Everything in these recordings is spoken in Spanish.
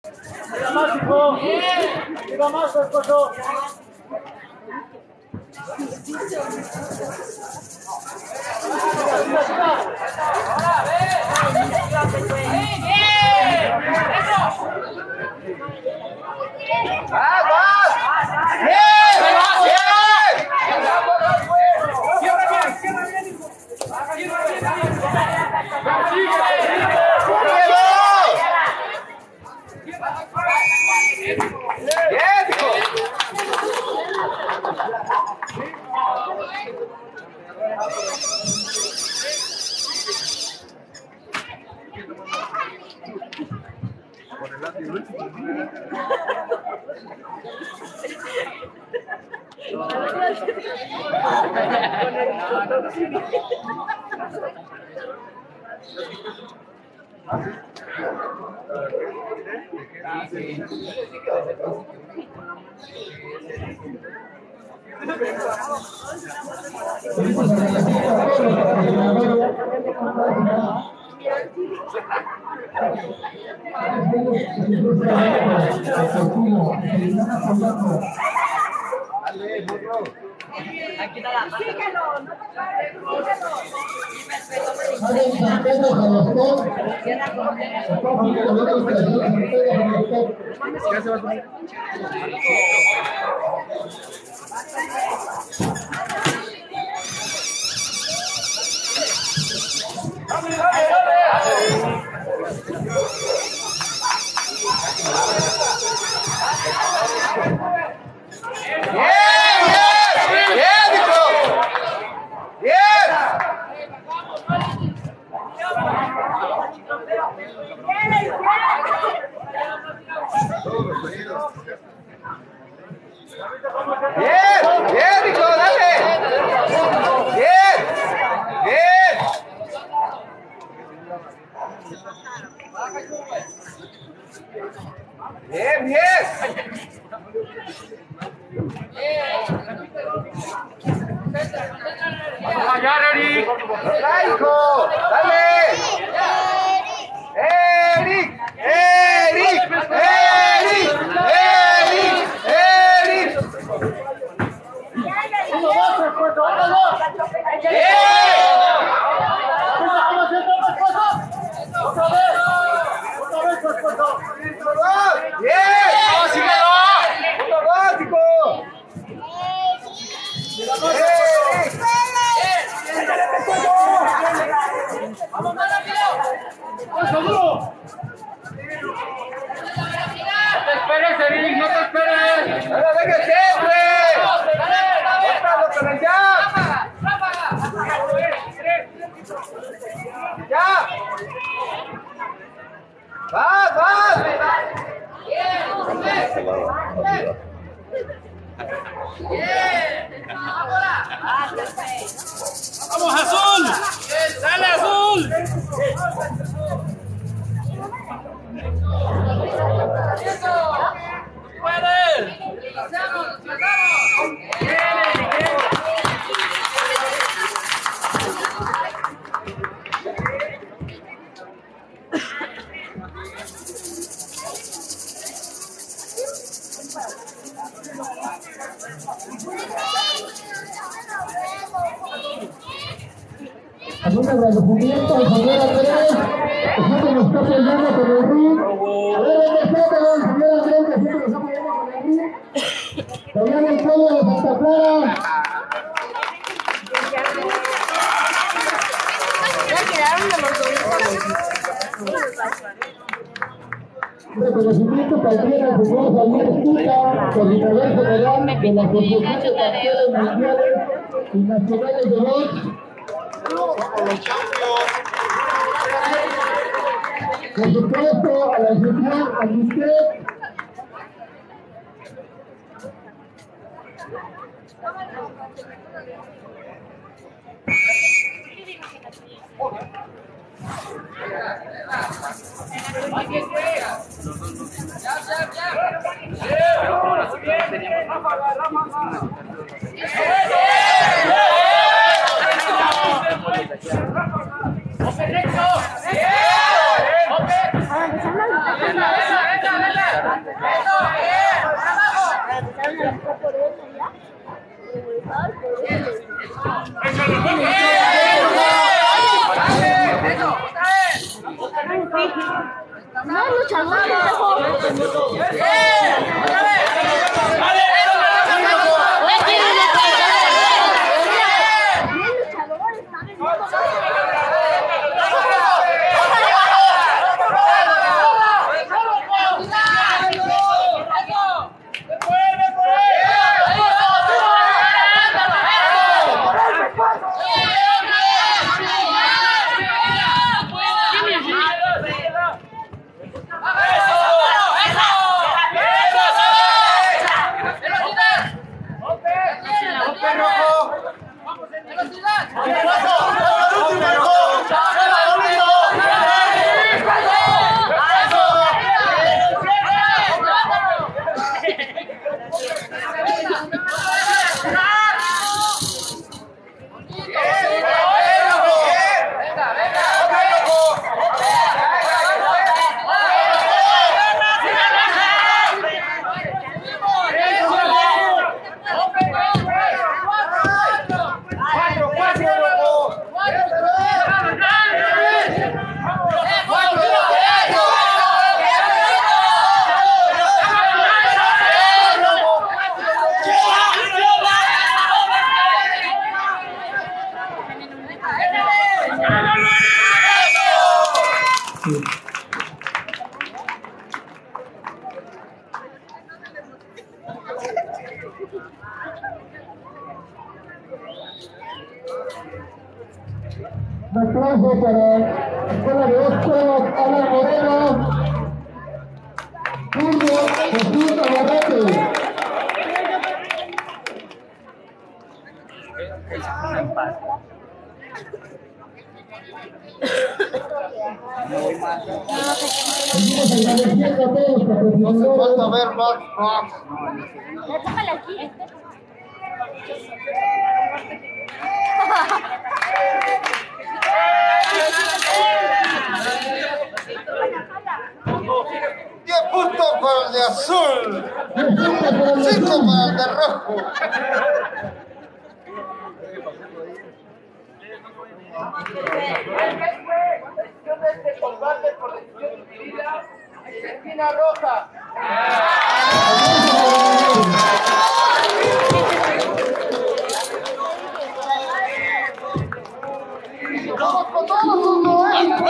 Tira más, hijo. Tira más, esposo. ¡Vamos, Azul! ¡Dale, Azul! ¡Puede! Un agradecimiento al señor Andrés, que siempre nos está apoyando con el ring. A ver, ¿dónde está el señor Andrés, que siempre nos está apoyando con el ring? También el pueblo de Santa Clara. Ya quedaron de los Un reconocimiento también al señor Javier Esquita, coordinador general de la Asociación de Campeones Mundiales y Nacionales de Box. Por supuesto, a la asociación Amistet. Ah, No es luchador, pendejo. Un aplauso para la Escuela de 8, Ana Moreno, Julio Jesús Navarrete. Seguimos agradeciendo a todos los patrocinadores. Falta ver más. Déjale aquí. ¡10 puntos para el de azul! 5 para el de rojo. Este combate por decisión dividida, esquina roja. ¡Vamos con todo el mundo,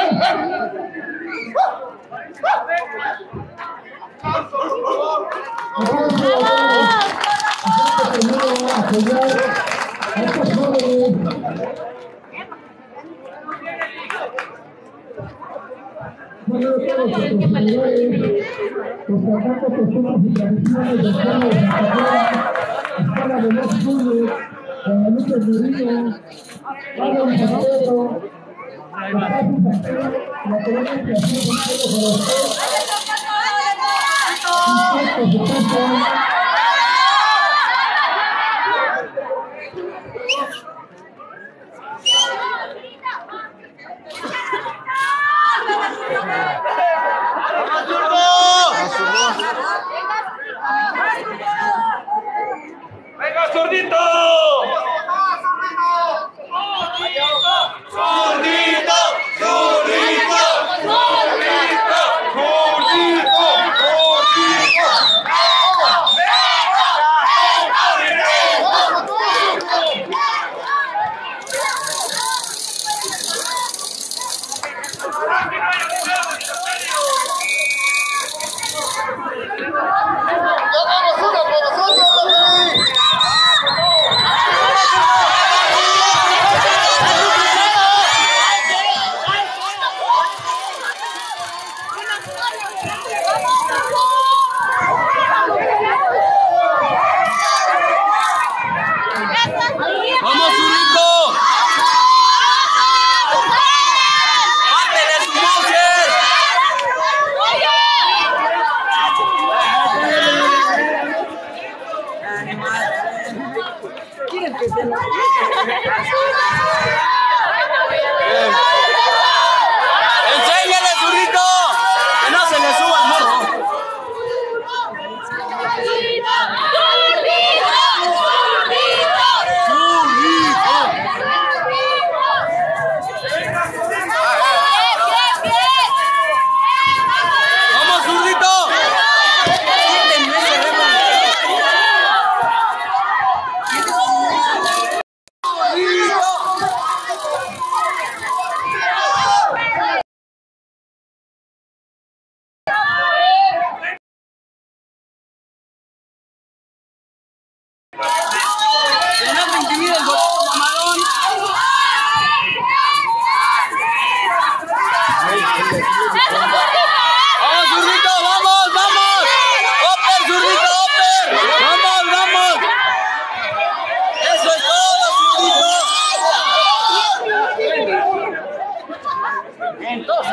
¡Venga, zurdito! ¡Vamos, zurdito! ¡Mátele su Mauser!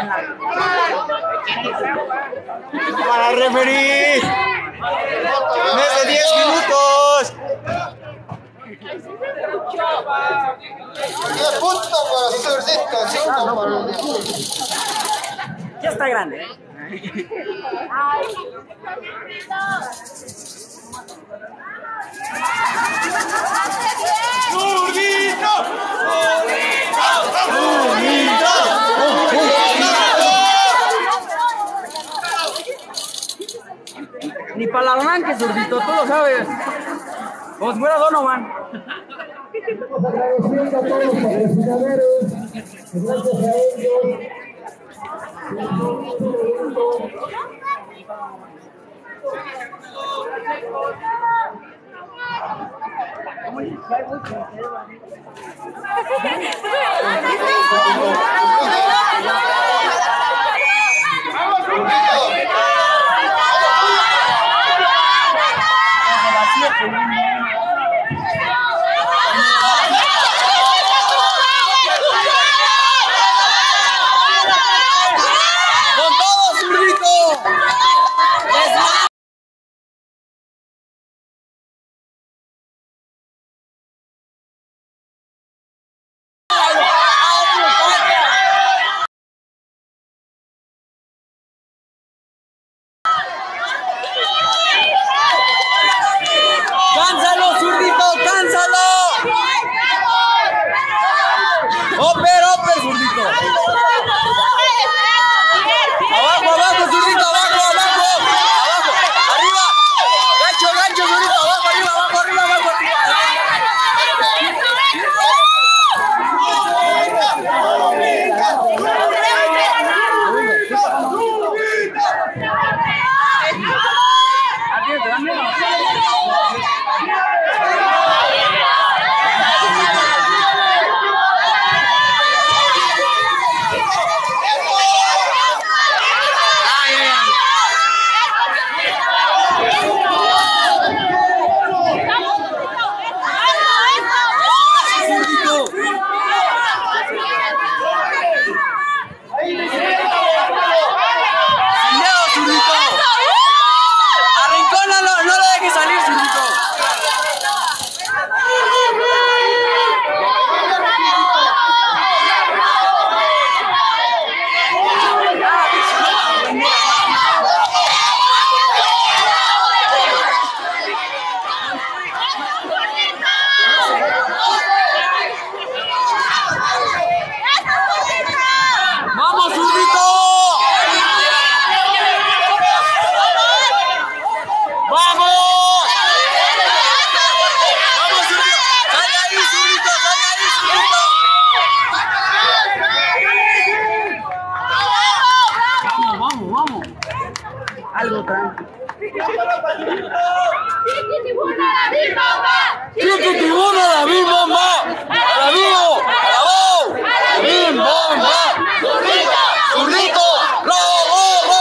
Para referir. Mes de 10 minutos. 10 puntos para el Zurdito, 5 para el Azul. Ya está grande. ¡Zurdito! Ni para la arranque, Zurdito, tú lo sabes. Como si fuera Donovan. Estamos agradeciendo a todos los patrocinadores, gracias a ellos. ¡Con todo, Zurdito! ¡Cánsalo, Zurdito! ¡Cánsalo! ¡Oper, Zurdito! Abajo, Zurdito, abajo. Arriba. Gancho, Zurdito, abajo, arriba. Algo tranquilo. ¡Chiqui Tibuno, la Bim Bomba! ¡A la vivo! ¡A la voz! ¡Bim Bomba! ¡Zurdito! ¡Robo!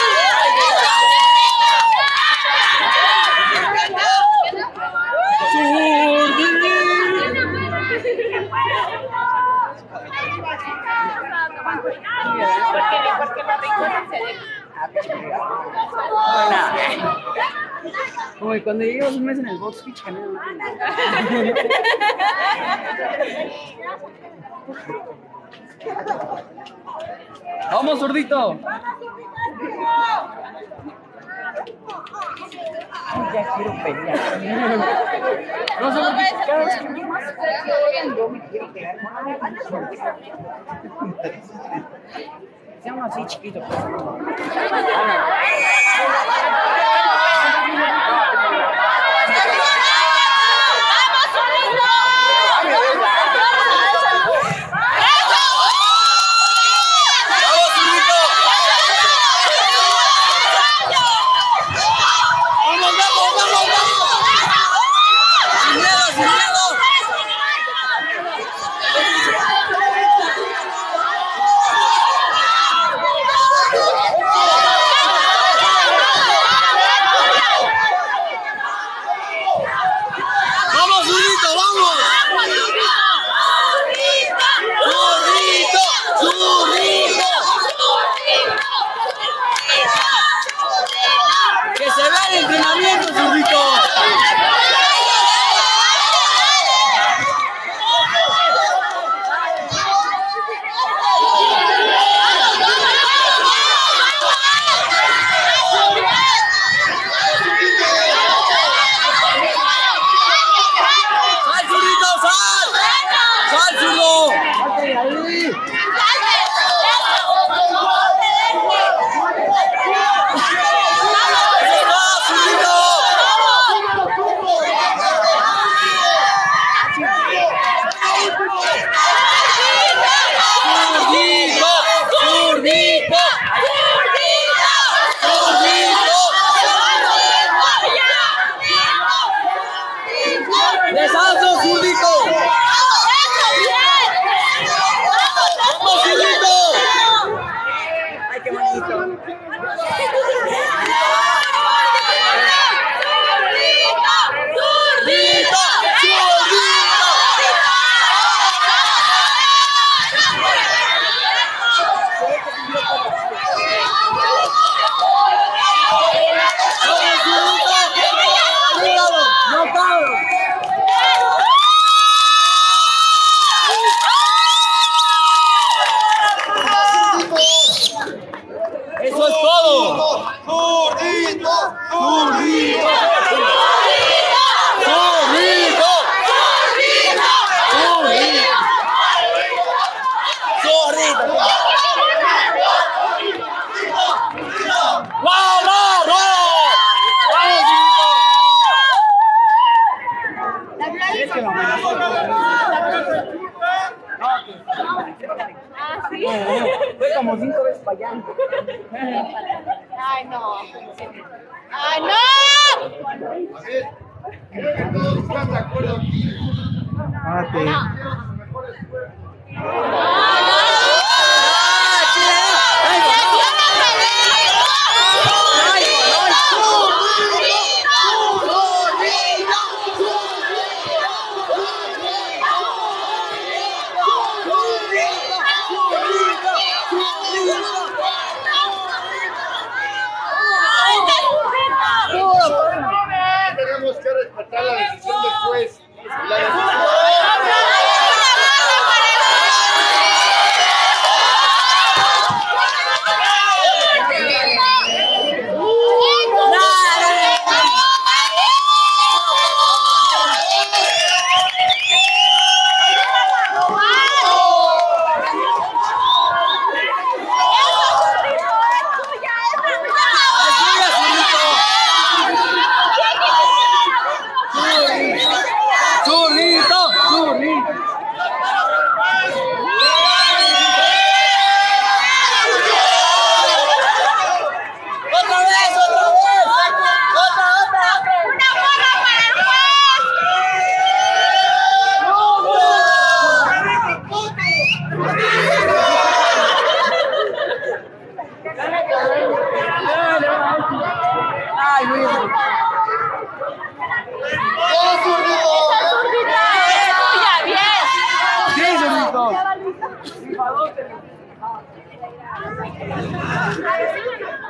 Como cuando llevas un mes en el box pitch, Canelo. Vamos, Zurdito. Ya quiero pelear. No sé por qué cada vez que más yo me quiero pegar. Sea uno así chiquito. ¡Eso es todo! ¡Zurdito! ¡Zurdito! ¡Zurdito! ¡Zurdito! ¡Vamos! Es que mamá. Ah, sí. Fue como 5 veces para allá. Ay, no. ¡Ay, no! Creo que todos están de acuerdo aquí. Tenemos que respetar la decisión del juez. La decisión... ¡Ay,